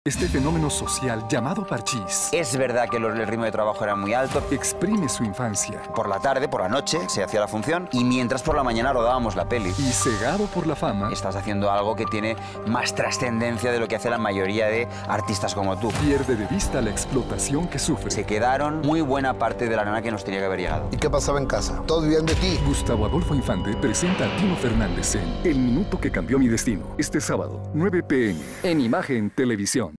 este fenómeno social llamado parchís. Es verdad que el ritmo de trabajo era muy alto. Exprime su infancia. Por la tarde, por la noche, se hacía la función y mientras por la mañana rodábamos la peli. Y cegado por la fama, estás haciendo algo que tiene más trascendencia de lo que hace la mayoría de artistas como tú. pierde de vista la explotación que sufre. Se quedaron muy buena parte de la lana que nos tenía que haber llegado. ¿Y qué pasaba en casa? ¿Todos vivían de ti? Gustavo Adolfo Infante presenta a Tino Fernández en El Minuto que Cambió Mi Destino. Este sábado, 9 p.m. en Imagen Televisión.